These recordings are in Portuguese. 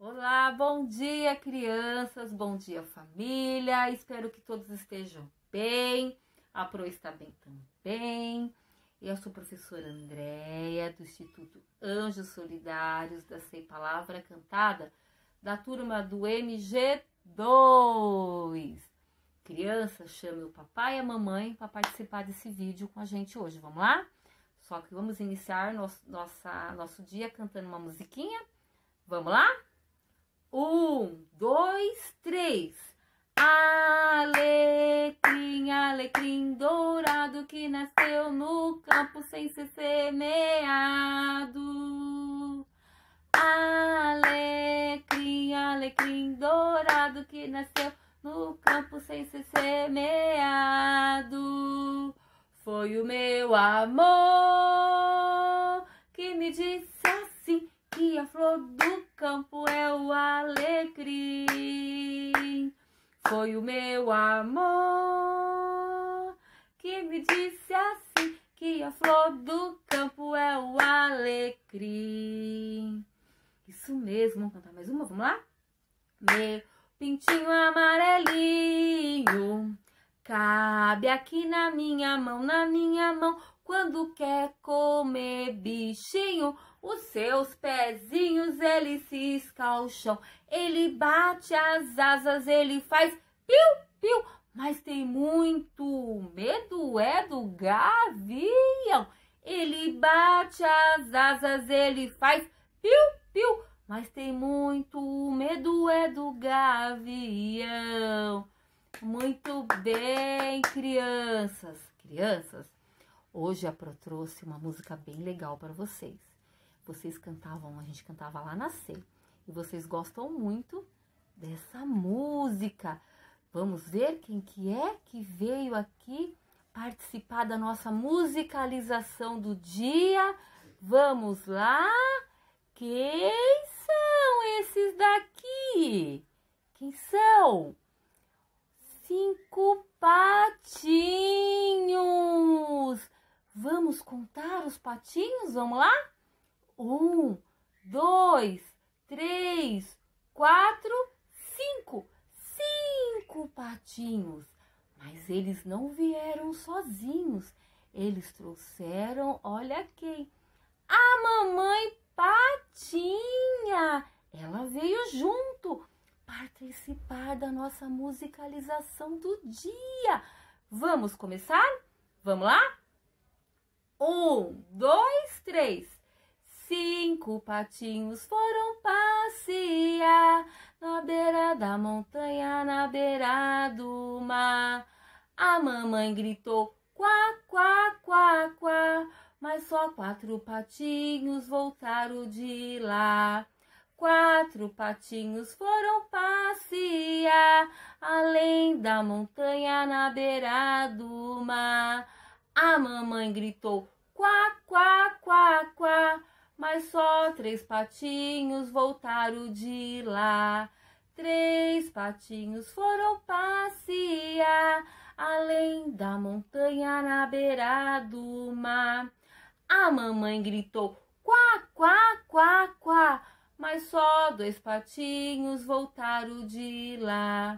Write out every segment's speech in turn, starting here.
Olá, bom dia, crianças, bom dia, família. Espero que todos estejam bem. A Pro está bem também. Eu sou a professora Andréia, do Instituto Anjos Solidários, da Sei Palavra Cantada, da turma do MG2. Crianças, chame o papai e a mamãe para participar desse vídeo com a gente hoje. Vamos lá? Só que vamos iniciar nosso dia cantando uma musiquinha. Vamos lá? 1, 2, 3. Alecrim, alecrim dourado que nasceu no campo sem ser semeado. Alecrim, alecrim dourado que nasceu no campo sem ser semeado. Foi o meu amor que me disse assim, que a flor do campo é o alecrim. Foi o meu amor que me disse assim, que a flor do campo é o alecrim. Isso mesmo, vamos cantar mais uma, vamos lá? Meu pintinho amarelinho cabe aqui na minha mão, quando quer comer bichinho. Os seus pezinhos, ele cisca ao chão, ele bate as asas, ele faz piu-piu, mas tem muito medo, é do gavião. Ele bate as asas, ele faz piu-piu, mas tem muito medo, é do gavião. Muito bem, crianças. Hoje a Pro trouxe uma música bem legal para vocês. Vocês cantavam, a gente cantava lá na C. E vocês gostam muito dessa música. Vamos ver quem que é que veio aqui participar da nossa musicalização do dia. Vamos lá. Quem são esses daqui? Quem são? 5 patinhos. Vamos contar os patinhos? Vamos lá? 1, 2, 3, 4, 5. 5 patinhos. Mas eles não vieram sozinhos. Eles trouxeram, olha quem? A mamãe Patinha. Ela veio junto participar da nossa musicalização do dia. Vamos começar? Vamos lá? 1, 2, 3. 5 patinhos foram passear na beira da montanha, na beira do mar. A mamãe gritou quá, quá, quá, quá, mas só 4 patinhos voltaram de lá. 4 patinhos foram passear além da montanha, na beira do mar. A mamãe gritou quá, quá, quá, quá, mas só 3 patinhos voltaram de lá. 3 patinhos foram passear além da montanha, na beira do mar. A mamãe gritou quá, quá, quá, quá, mas só 2 patinhos voltaram de lá.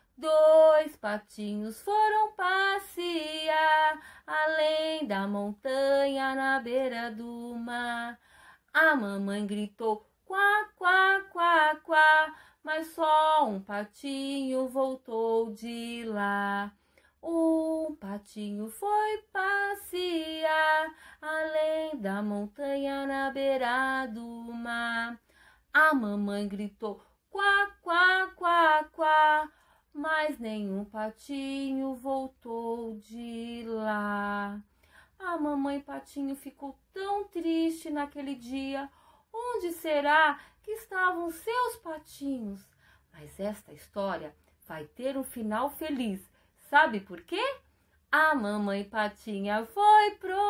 2 patinhos foram passear além da montanha, na beira do mar. A mamãe gritou quá, quá, quá, quá, mas só 1 patinho voltou de lá. 1 patinho foi passear além da montanha, na beira do mar. A mamãe gritou quá, quá, quá, quá, mas nenhum patinho voltou de lá. A mamãe Patinho ficou tão triste naquele dia. Onde será que estavam seus patinhos? Mas esta história vai ter um final feliz. Sabe por quê? A mamãe Patinha foi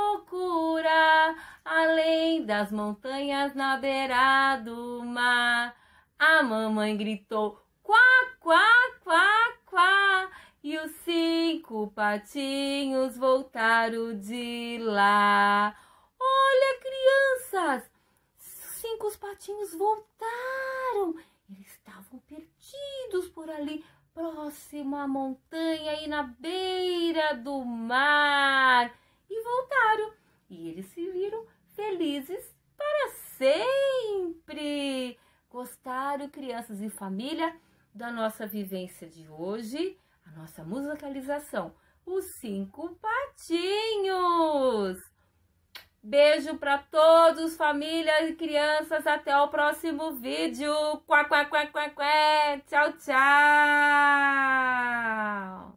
procurar além das montanhas, na beira do mar. A mamãe gritou quá, quá, quá, quá, e os 5 patinhos voltaram de lá. Olha, crianças, 5 patinhos voltaram. estavam perdidos por ali, próximo à montanha e na beira do mar. E voltaram. E eles se viram felizes para sempre. Gostaram, crianças e família, da nossa vivência de hoje, a nossa musicalização, os 5 patinhos. Beijo para todos, família e crianças. Até o próximo vídeo. Quá, quá, quá, quá, quá. Tchau, tchau.